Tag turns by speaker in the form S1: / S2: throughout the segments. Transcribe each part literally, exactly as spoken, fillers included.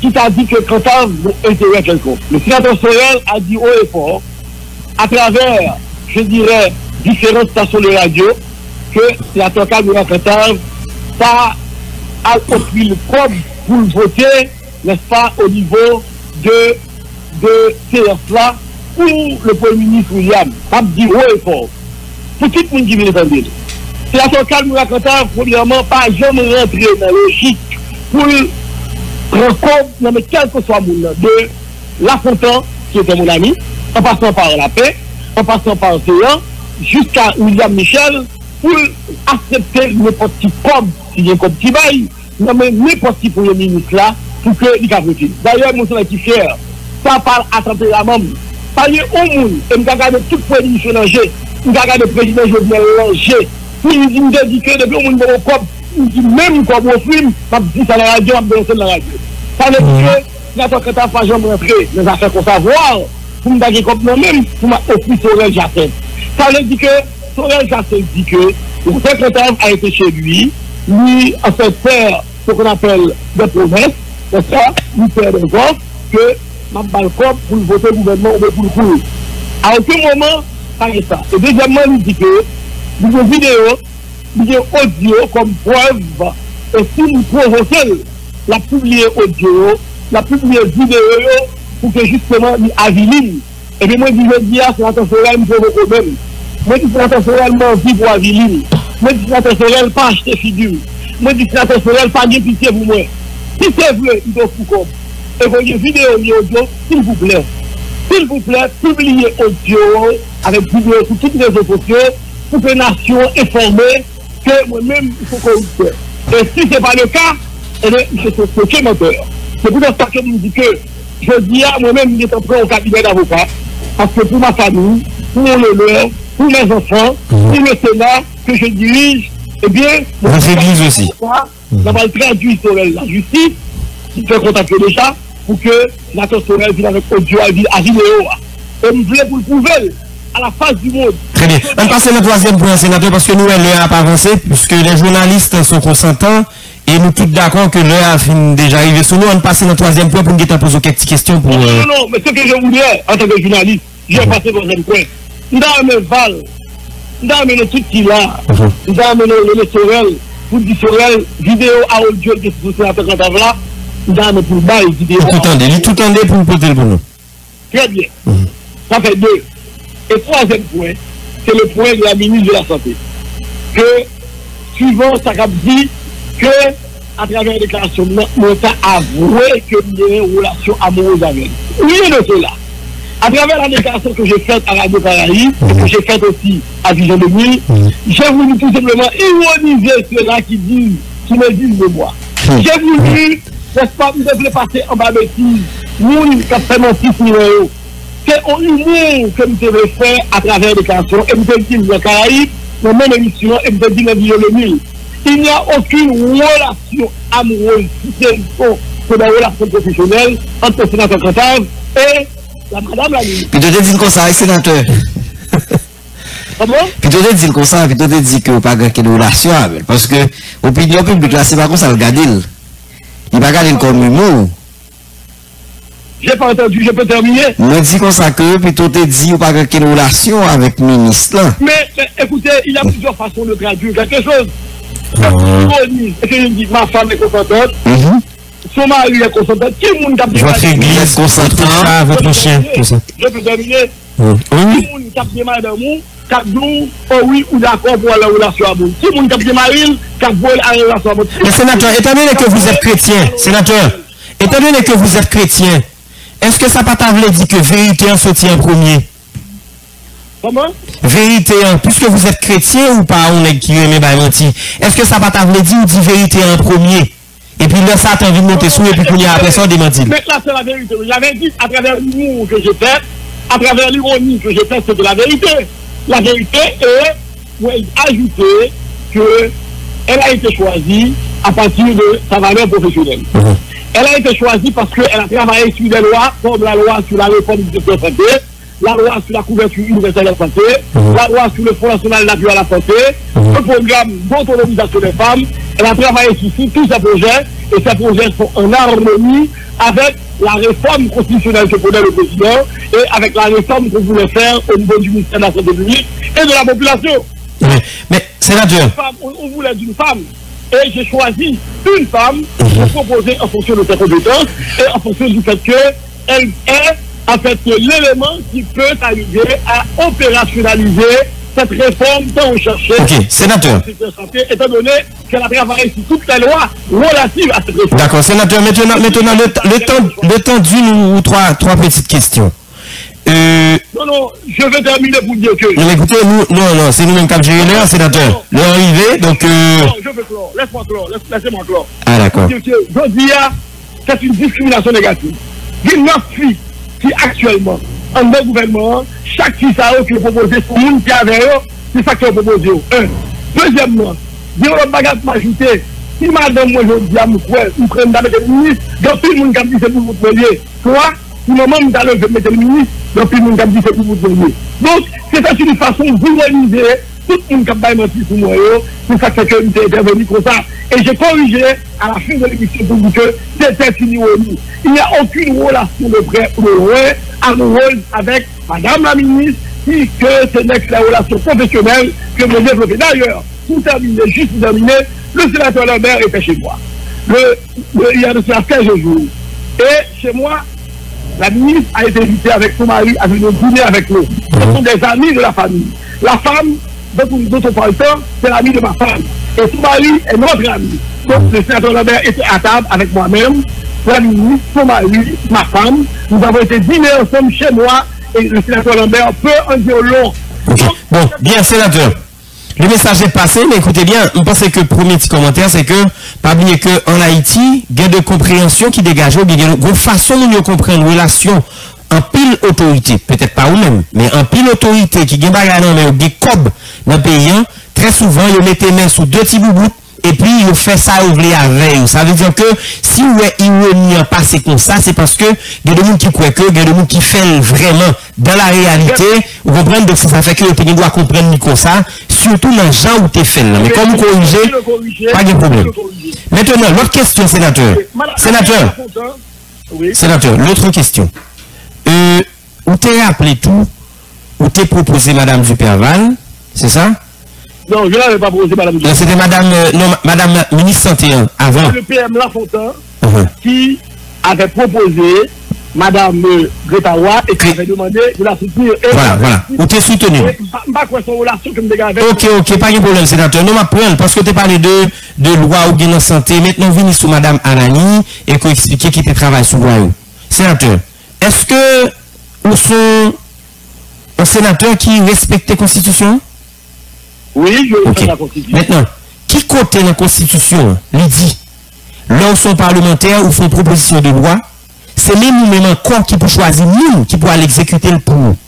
S1: qui t'a dit que Cantal a intérêt quelconque. Le sénateur Sorel a dit haut et fort, à travers, je dirais, différentes stations de radio, que la Cantal de la Cantal, ça a offert le code pour voter, n'est-ce pas, au niveau de, de C F là, pour le Premier ministre William. Ça me dit haut et fort. Pour tout le monde qui vient entendre. C'est la Cantal de la Cantal, premièrement, pas jamais rentrer dans la logique pour prendre compte, non mais quel que soit le monde, de La Fontaine, qui était mon ami, en passant par La Paix, en passant par Océan, jusqu'à William Michel, pour accepter n'importe qui comme, si bien comme petit bail, non mais n'importe qui Premier ministre là, pour que il capte. D'ailleurs, moi, je suis fier, ça parle à trente la même. Parler au monde, et me regarder tout le pays sur l'enjeu, me regarder le président Jovenel l'enjeu, pour nous dire que depuis le monde de l'Europe, même comme au film, je dis ça à la radio, je dis ça à la radio. Ça veut dire que la Cantal n'a pas jamais rentré dans les affaires qu'on savoir, pour me dire comme moi-même, pour m'offrir Sorel Jacet. Ça veut dire que Sorel Jacet dit que le Cantal a été chez lui, lui a fait faire ce qu'on appelle des promesses, c'est ça, lui faire des offres, que ma balcon pour voter le gouvernement ou pour le coup. À aucun moment, ça est ça. Et deuxièmement, il dit que vous avez vidéo, il y a audio comme preuve, et si nous provoquons la publier audio, la publier vidéo, pour que justement, il aviline. Et bien, moi, je dis, c'est la Sorel, je provoque même. Moi, je dis, c'est la Sorel, je vis pour aviline. Moi, je dis, c'est la Sorel, pas acheter figure. Moi, je dis, c'est la Sorel, pas de pitié pour moi. Si c'est vrai, il doit vous comme. Et vous avez vidéo et audio, s'il vous plaît. S'il vous plaît, publiez audio avec vidéo sur toutes les réseaux sociaux pour que la nation informée que moi-même, il faut qu'on le fasse. Et si ce n'est pas le cas, eh bien, je suis choqué moteur. C'est pour ça que je me dis que je dis à moi-même, je suis prêt au cabinet d'avocat, parce que pour ma famille, pour mon honneur, pour mes enfants, pour le Sénat que je dirige, eh bien,
S2: votre église aussi.
S1: Ça va traduire sur la justice, qui fait contacter déjà, pour que la Sorel vienne avec audio à vidéo. Et nous voulons pour le prouver à la face du monde.
S2: Très bien. On passe au troisième point, sénateur, parce que nous, elle n'a pas avancé, puisque les journalistes sont consentants, et nous tous d'accord que l'heure a fini déjà arrivé sur nous. On passe au troisième point pour nous poser quelques questions. Pour,
S1: non,
S2: euh...
S1: non, non, mais ce que je voulais, en tant que journaliste, j'ai mmh. passé au troisième point. Nous avons amené Val, nous avons amené tout qui là, nous avons amené le Sorel, pour dire Sorel, vidéo à audio qui est sur la sénateur là, nous avons amené pour le bail vidéo.
S2: Tout entendez, tout entendez pour nous poser le bon.
S1: Très bien. Mmh. Ça fait deux. Et troisième point, c'est le point de la ministre de la Santé. Que, suivant sa cap dit que, à travers la déclaration, nous avons avoué que nous avons une relation amoureuse avec elle. Oui, de cela. À travers la déclaration que j'ai faite à Radio Caraïbe, et que j'ai faite aussi à Vision de Nuit, j'ai voulu tout simplement ironiser ceux-là qui disent, qui me disent de moi. J'ai voulu, n'est-ce pas, vous devez passer en bas bêtise, nous, qui avons fait mon six numéros. C'est un humour que nous devons faire à travers les déclarations, et nous devons dire dans Caraïbes, dans la même émission, et nous devons dire dans Vision de Nuit. Il n'y a aucune relation amoureuse, si c'est que des relations professionnelles entre le sénateur Cantal et la madame la ministre.
S2: Puis tu te dis comme ça, sénateur.
S1: Comment?
S2: Puis tu te dis comme ça, puis tu te dis que vous n'avez pas de relation avec. Parce que l'opinion publique, là, c'est pas comme ça le garder. Il ne va pas garder comme humour.
S1: Je n'ai pas entendu, je peux terminer.
S2: Je dis comme ça que, puis tu te dis que vous n'avez pas de relation avec le ministre. Là.
S1: Mais, mais écoutez, il y a plusieurs façons de traduire quelque chose.
S2: Ah.
S1: Et que je dis, ma femme est consentante.
S2: Mm-hmm.
S1: Son mari est consentant. Qui est le monde qui a
S2: votre église consentant, votre chien.
S1: Je peux terminer.
S2: Oui.
S1: Qui est le monde qui a bien mal d'amour, qui a dit, oh oui, ou d'accord pour la relation à vous. Qui est le monde qui a bien mal, qui a voulu la relation à vous.
S2: Mais sénateur, étant donné que vous êtes chrétien, sénateur, étant donné que vous êtes chrétien, est-ce que ça n'a pas dit que vérité en sortit en premier?
S1: Comment?
S2: Vérité, puisque vous êtes chrétien ou pas, on est qui aime pas mentir. Est-ce que ça n'a pas dit ou dit vérité en premier? Et puis là, ça a envie de monter sous et puis qu'on y a après ça, on démentit.
S1: Mais là, c'est la vérité. J'avais dit à travers l'humour que j'ai fait, à travers l'ironie que j'ai fait, c'est de la vérité. La vérité est, vous ajouter qu'elle a été choisie à partir de sa valeur professionnelle. Mm-hmm. Elle a été choisie parce qu'elle a travaillé sur des lois, comme la loi sur la réforme du secteur santé, la loi sur la couverture universelle de la santé, mmh. la loi sur le Fonds national d'appui à la santé, mmh. le programme d'autonomisation des femmes. Elle a travaillé sur tous ces projets et ces projets sont en harmonie avec la réforme constitutionnelle que prenait le président et avec la réforme qu'on voulait faire au niveau du ministère de la Santé publique et de la population.
S2: Mais, mais sénateur.
S1: On, on voulait d'une femme. Et j'ai choisi une femme pour proposer en fonction de ses compétences et en fonction du fait qu'elle est en fait l'élément qui peut arriver à opérationnaliser cette réforme dont on cherchait.
S2: Ok, sénateur.
S1: Étant donné qu'elle a travaillé sur toutes les lois relatives à cette réforme.
S2: D'accord, sénateur, maintenant, maintenant le, le temps, le temps d'une ou trois, trois petites questions. Euh,
S1: non, non, je vais terminer pour dire que...
S2: Non, écoutez, nous, non, non, c'est nous-mêmes qui avons géré l'heure, sénateur. L'heure arrivée, donc... Euh...
S1: Non, je veux clore, laisse-moi clore, laisse, laissez-moi clore.
S2: Ah, d'accord.
S1: Je dis, c'est une discrimination négative. Il y a neuf filles qui, actuellement, en bon gouvernement, chaque fille ça qui est proposé, pour le monde qui avait eux, c'est ça qui est proposé. Un. Deuxièmement, il y a un bagage majorité. Si madame, moi, je dis à mon frère, ou prenne d'abord le ministre, donc tout le monde qui a dit c'est pour vous premier. Toi, si maman m'a dit je mettre le ministre, donc tout le monde qui a dit c'est pour vous premier. Donc, c'est une façon de violoniser tout le monde qui a menti sur moi. C'est ça que j'ai intervenu comme ça. Et j'ai corrigé à la fin de l'émission pour vous que c'était fini au lit. Il n'y a aucune relation de près ou de loin amoureuse avec madame la ministre, si que ce n'est que la relation professionnelle que vous développez. D'ailleurs, pour terminer, juste pour terminer, le sénateur Lambert était chez moi. Le, le, il y a de cela quinze jours. Et chez moi, la ministre a été invitée avec son mari à venir dîner avec nous. Ce sont des amis de la famille. La femme, dont on parle temps, c'est l'ami de ma femme. Et son mari est notre ami. Donc le sénateur Lambert était à table avec moi-même, la ministre, son mari, ma femme. Nous avons été dîner ensemble chez moi et le sénateur Lambert peut en dire long.
S2: Okay. Bon, bien sénateur. Le message est passé, mais écoutez bien, on pense que le premier petit commentaire, c'est que, pas oublier qu'en Haïti, il y a de compréhension qui dégage, il y a une façon de nous comprendre une relation en pile autorité, peut-être pas ou même, mais en pile autorité qui gagne mais des cob dans le pays, très souvent, ils mettent les mains sous deux petits boubous, et puis ils fait ça ouvrir à veille. Ça veut dire que si vous êtes ironie en passé comme ça, c'est parce que il y a des gens qui croient que, il y a des gens qui font vraiment dans la réalité, vous comprenez, donc ça fait que vous doit comprendre comme ça, surtout dans les gens où tu es fait là. Mais comme vous corrigez, pas de problème. Maintenant, l'autre question, sénateur. Sénateur. Sénateur, l'autre question. Euh, où t'es rappelé tout, où t'es proposé Madame Duperval, c'est ça?
S1: Non, je ne l'avais pas proposé Madame Duperval.
S2: C'était Madame, euh, non, Madame Ministre Santé hein, avant.
S1: C'est le P M Lafontaine
S2: uh-huh.
S1: qui avait proposé Madame euh, Greta Roy et qui avait demandé de la soutenir. Et
S2: voilà, voilà. Où t'es soutenu.
S1: Pas quoi son relation que me dégage.
S2: Ok, ok, pas de problème, sénateur. Non, ma prendre, parce que tu parlé de, de loi ou bien de santé. Maintenant, venez sur Madame Anani et qu'on explique qui te travaille sur loi. Sénateur, est-ce que nous sommes un sénateur qui respecte la Constitution?
S1: Oui, je respecte
S2: okay.
S1: la Constitution.
S2: Maintenant, qui côté la Constitution, lui dit, lorsqu'ils sont parlementaires ou font proposition de loi, c'est même nous-mêmes encore qui peut choisir nous, qui peut aller exécuter le pour nous.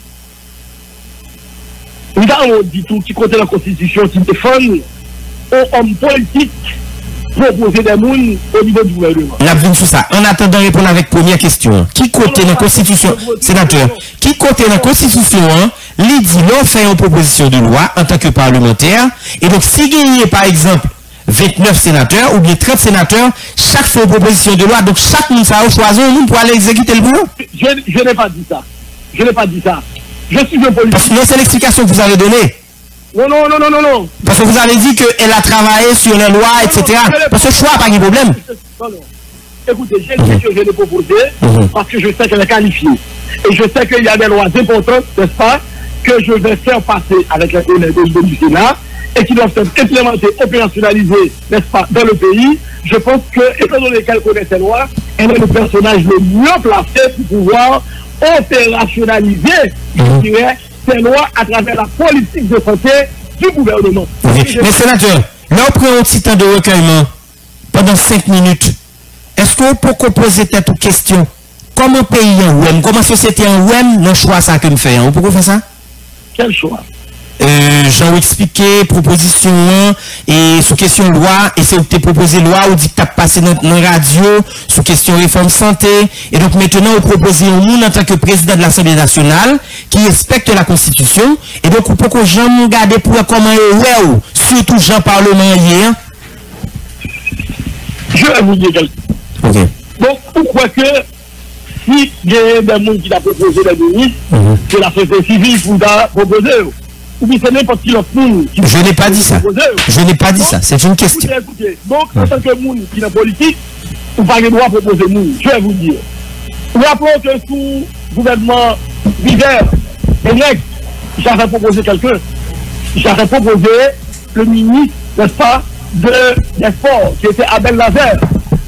S1: Nous avons dit tout qui côté la Constitution qui défend aux hommes politiques proposer des mounes au niveau du gouvernement.
S2: On a vu sur ça. En attendant de répondre avec première question. Qui côté la Constitution, sénateur, qui côté la Constitution, hein, lui dit, l'on fait une proposition de loi en tant que parlementaire, et donc si il y a par exemple vingt-neuf sénateurs ou bien trente sénateurs, chaque fois une proposition de loi, donc chaque monde ça a choisi un monde pour aller exécuter le boulot.
S1: Je, je n'ai pas dit ça. Je n'ai pas dit ça. Je suis un politique.
S2: Parce que non, c'est l'explication que vous avez donnée.
S1: Non, non, non, non, non, non.
S2: Parce que vous avez dit qu'elle a travaillé sur les lois, et cetera. Non, non, parce que choix, pas de problème.
S1: Non, non. Écoutez, j'ai dit que je l'ai proposé mm-hmm. parce que je sais qu'elle est qualifiée. Et je sais qu'il y a des lois importantes, n'est-ce pas, que je vais faire passer avec les collègues du Sénat et qui doivent être implémentées, opérationnalisées, n'est-ce pas, dans le pays. Je pense que, étant donné qu'elle connaît ces lois, elle est le personnage le mieux placé pour pouvoir opérationnaliser, mm-hmm. je dirais, ces lois à travers la politique de santé du gouvernement.
S2: Okay. Mais sénateur, là on prend un petit temps de recueillement pendant cinq minutes. Est-ce qu'on peut poser tête aux questions? Comment pays en ouem, comment société en ouem, le choix ça que me fait? On peut faire ça?
S1: Quel choix?
S2: Euh, j'ai expliqué proposition et sous question loi et c'est où tu proposé loi ou dit que tu as passé dans la radio sous question réforme santé et donc maintenant vous proposez un monde en tant que président de l'Assemblée nationale qui respecte la Constitution et donc pour que Jean me garde pour comment est surtout Jean Parlement hier.
S1: Je vais vous dire quelque chose.
S2: Ok.
S1: Donc, pourquoi que si il y a des gens qui ont proposé les ministres,
S2: Mhm.
S1: c'est la société civile qui a proposé, ou bien c'est n'importe qui l'autre monde qui
S2: Je n'ai pas dit ça.
S1: proposé.
S2: Je n'ai pas dit
S1: Donc,
S2: ça. C'est une question.
S1: Écoutez, écoutez. Donc, en tant que monde qui est en politique, vous n'avez pas le droit de proposer monde. Je vais vous dire. Rappelons que sous gouvernement River, j'avais proposé quelqu'un. J'avais proposé le ministre, n'est-ce pas, de, des sports, qui était Abel Lazer.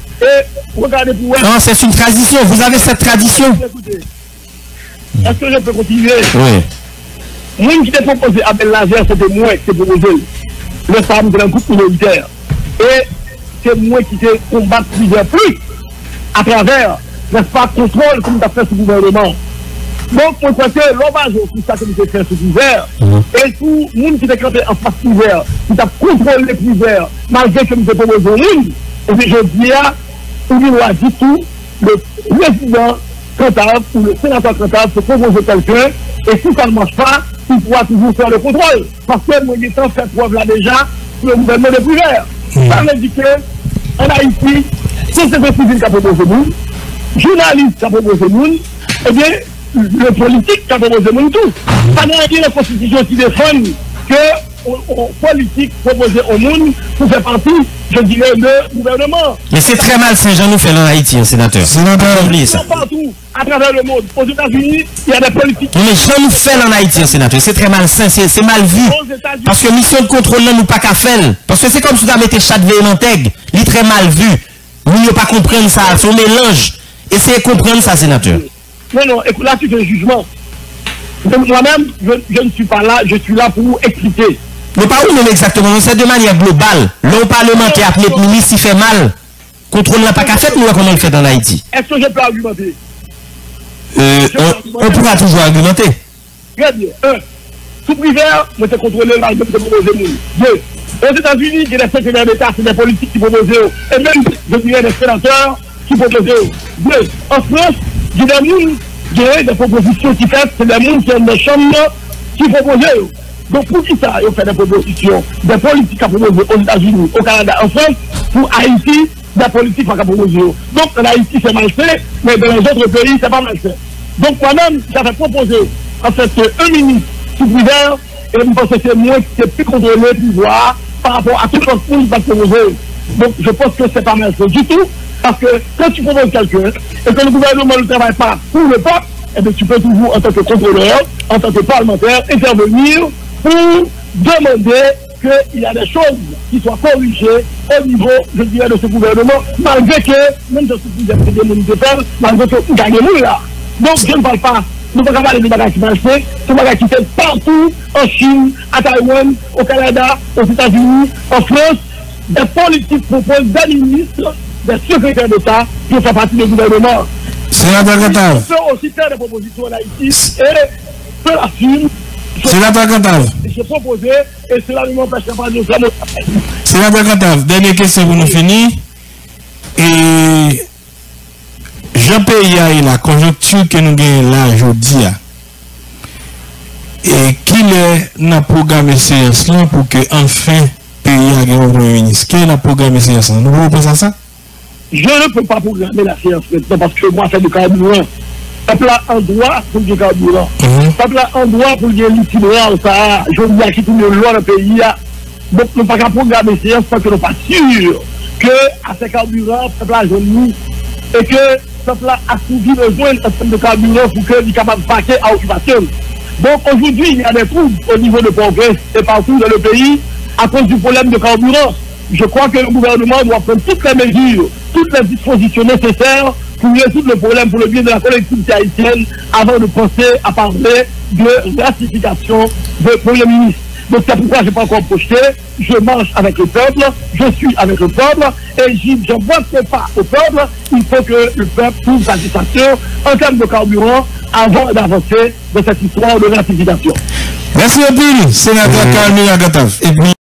S1: Et regardez pour elle.
S2: Non, c'est une tradition. Vous avez cette tradition.
S1: Écoutez, est-ce que je peux continuer?
S2: Oui.
S1: Moi qui t'ai proposé Abel Lazer, c'était moi qui t'ai proposé le femme de un groupe minoritaire. Et c'est moi qui t'ai combattu plusieurs plus à travers, n'est-ce pas, contrôle comme tu as fait ce gouvernement. Donc, moi, je crois que l'hommage tout ça que nous avons fait sous couvert, et tout le monde qui était campé en face couvert, qui a contrôlé les couverts, malgré que nous avons proposé au monde, et puis je dis à, il a dit tout, le président comptable ou le sénateur comptable se proposer quelqu'un, et si ça ne marche pas, il pourra toujours faire le contrôle. Parce que moi, j'ai fait preuve là déjà, sur le gouvernement de couvert. Ça veut dire qu'en Haïti, société civile qui a proposé nous, journaliste qui a proposé nous, eh bien, le politique qui a proposé nous tout. Ça n'a rien la constitution qui défend que le politique proposé au monde pour faire partie, je dirais, du gouvernement.
S2: Mais c'est très mal Saint-Jean nous fait en Haïti, un sénateur. Sénateur, oubliez ça.
S1: Partout, à travers le monde. Aux États-Unis, il y a des politiques.
S2: Mais Jean nous fait en Haïti, un sénateur. C'est très malsain, c'est mal vu. Parce que mission de contrôle, nous pas qu'à faire. Parce que c'est comme si vous avez mis chat de l'intègre. Il est très mal vu. Nous ne pas comprendre ça, son mélange. Essayez de comprendre ça, sénateur.
S1: Non, non, écoute, là, c'est un jugement. Moi-même, je, je ne suis pas là, je suis là pour vous expliquer.
S2: Mais pas où, mais exactement, c'est de manière globale. L'homme parlementaire appelé ministre, il fait mal. Contrôle n'a pas qu'à faire, nous, comment on le fait en Haïti.
S1: Est-ce que je peux argumenter?
S2: Euh, on, on pourra toujours argumenter.
S1: Très bien. Un, sous privé, moi, c'est contrôler l'argent de proposer nous. Deux, aux États-Unis, il y a des secrétaires d'État, c'est des politiques qui proposent. Et même, je dirais, des sénateurs qui proposent. Deux, en France, il y a des gens qui ont des propositions qui font, c'est des gens qui ont des chambres qui proposent. Donc, pour qui ça, ils ont fait des propositions, des politiques à proposer aux États-Unis, au Canada, en France, pour Haïti, des politiques à proposer. Donc, en Haïti, c'est mal fait, mais dans les autres pays, c'est pas mal fait. Donc, moi-même, j'avais proposé, en fait, un ministre sous couvert, et je pense que c'est moi qui ai pu contrôler le pouvoir par rapport à tout le monde qui va proposer. Donc, je pense que c'est pas mal fait du tout, parce que quand tu proposes quelqu'un, et que le gouvernement ne travaille pas pour le peuple, eh bien, tu peux toujours, en tant que contrôleur, en tant que parlementaire, intervenir pour demander qu'il y a des choses qui soient corrigées au niveau, je dirais, de ce gouvernement, malgré que, même si ce gouvernement de faire, malgré que nous gagnons là. Donc, je ne parle pas, nous ne pouvons pas parler de bagages qui marchent, c'est des bagages qui sont partout, en Chine, à Taïwan, au Canada, aux États-Unis, en France, des politiques proposent des ministres, des secrétaires d'État qui font partie du gouvernement.
S2: Sénateur Gatav.
S1: On peut aussi faire des propositions en Haïti et peut l'assumer.
S2: Sénateur Gatav.
S1: J'ai proposé et cela ne m'empêche pas de faire notre travail.
S2: Sénateur Gatav, dernière question pour nous finir. Et Jean-Pierre et la conjoncture que nous avons là aujourd'hui, et qu'il est dans programme séance là pour que enfin pays ait un premier ministre. Quel est le programme séance là? Nous pouvons penser à ça?
S1: Je ne peux pas programmer la séance maintenant parce que moi, c'est du carburant. Peuple a un droit pour du carburant. Peuple a un droit pour du l'itinérance. Je dis à qui tout le long dans le pays. Donc, nous ne pouvons pas programmer la séance parce que nous ne sommes pas sûrs qu'à ces carburants, le peuple a jauni et que le peuple a souvi besoin de carburant pour qu'il soit capable de paquer à occupation. Donc, aujourd'hui, il y a des troubles au niveau de progrès et partout dans le pays à cause du problème de carburant. Je crois que le gouvernement doit prendre toutes les mesures, toutes les dispositions nécessaires pour résoudre le problème pour le bien de la collectivité haïtienne avant de penser à parler de ratification de Premier ministre. Donc c'est pourquoi je n'ai pas encore projeté, je marche avec le peuple, je suis avec le peuple, et je n'envoie pas au peuple, il faut que le peuple trouve satisfaction en termes de carburant avant d'avancer dans cette histoire de ratification.
S2: Merci beaucoup, sénateur Carmilla Gatav.